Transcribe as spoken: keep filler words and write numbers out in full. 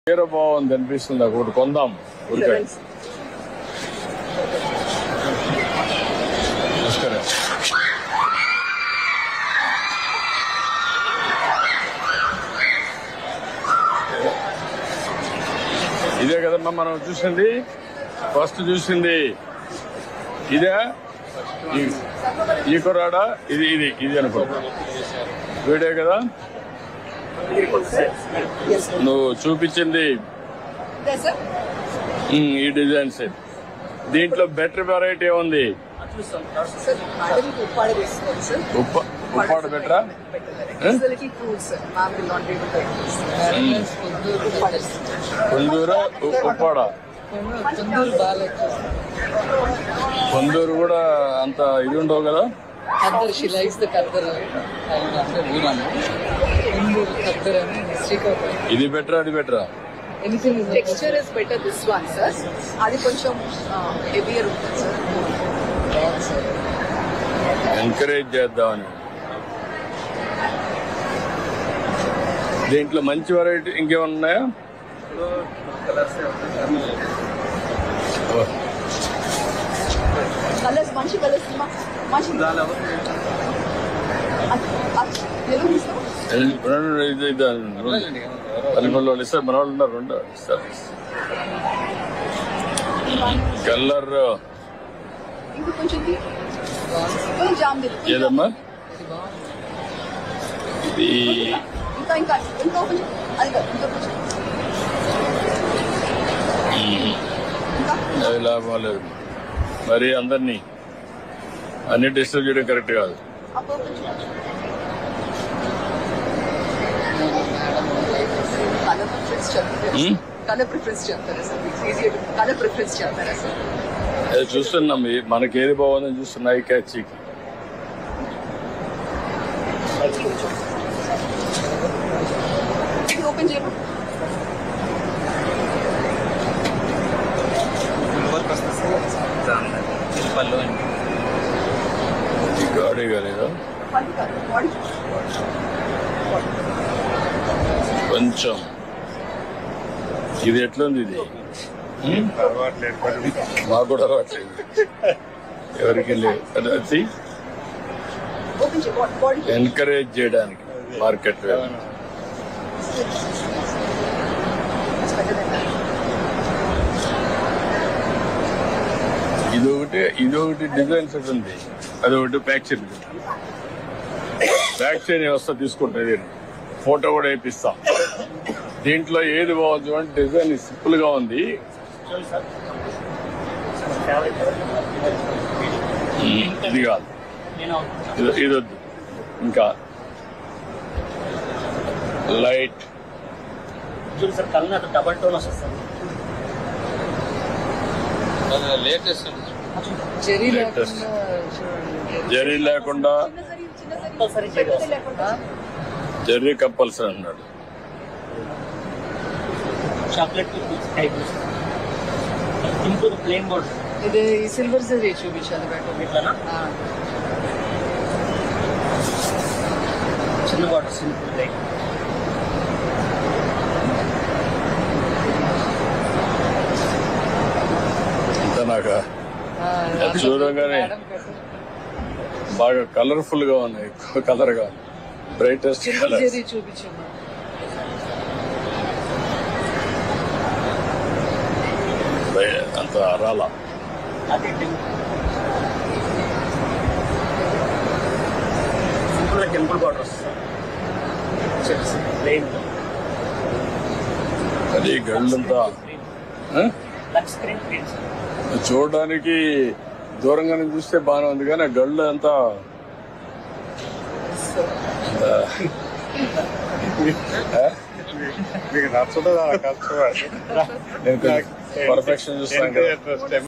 పేరు బాగుంది అనిపిస్తుంది. ఒకటి కొందాం. నమస్కారం. ఇదే కదమ్మా మనం చూసింది, ఫస్ట్ చూసింది ఇదే. ఈ కుర్రాడా ఇది ఇది ఇది అనుకో, వీడే కదా నువ్వు చూపించింది. ఈ డిజైన్స్ దీంట్లో బెటర్ వెరైటీ ఉంది. ఉప్పాడ బెటరా? కొందూరు ఉప్పాడ. కొందూరు కూడా అంత ఇది ఉండవు కదా. ఇది బెటరా అది బెటరా? Texture is better this one sir. అది కొంచెం హెవియర్ ఉంటుంది సార్. ఎంకరేజ్ చేద్దామని. దీంట్లో మంచి వెరైటీ ఇంకేమన్నా ఉన్నాయా? కలర్స్ మంచి కలర్స్ మంచి పల్లెపల్లి ఇస్తారు, మన వాళ్ళు ఉన్నారు. రెండు ఇస్తారు కలర్. ఏదమ్మా ఇది? అది లాభం లేదు మరి. అందరినీ అన్ని డిస్టర్బ్ చేయడం కరెక్ట్ కాదు. కలర్ ప్రిఫరెన్స్ చెప్తారా సార్? కలర్ ప్రిఫరెన్స్ చెప్తారా సార్? అది చూస్తున్నాం, మనకి ఏది బాగుందని చూస్తున్నాయి. క్యాచ్ ఓపెన్ చేయడం గాడి కాలేదా కొంచెం? ఇది ఎట్లుంది? ఇది మాకు కూడా అలవాట్లేదు, ఎవరికి లేదు. ఎంకరేజ్ చేయడానికి మార్కెట్. ఇదొకటి ఇదొకటి డిజైన్ సెట్ ఉంది, అదొకటి ప్యాక్ చైన్. ప్యాక్ చైన్ వ్యవస్థ తీసుకుంటుంది, ఫోటో కూడా వేపిస్తాం. దీంట్లో ఏది బాగుంది అంటే డిజైన్ సింపుల్ గా ఉంది. ఇది కాదు, ఇది వద్దు. ఇంకా లైట్ డబల్ టోన్ వస్తుంది. లేటెస్ట్ జరీ లేకుండా, జరీ కంపల్సరీ అన్నాడు. Chocolate type simple plain board. ఇది సిల్వర్ జరీ చూపించాలి బెటర్. ఇట్లానా? చిన్న బార్డర్ సింపుల్ లైక్ నాకు చూడగానే బాగా కలర్ఫుల్ గా ఉన్నాయి. ఎక్కువ కలర్ గా బ్రైటెస్ట్ కలర్. అంత రాలా. సింపుల్ టెంపుల్ బార్డర్ వస్తుంది. అది గళ్ళంతా చూడడానికి దూరంగానే చూస్తే బాగానే ఉంది, కానీ గళ్ళు అంతా పర్ఫెక్షన్ చూస్తాను కదా.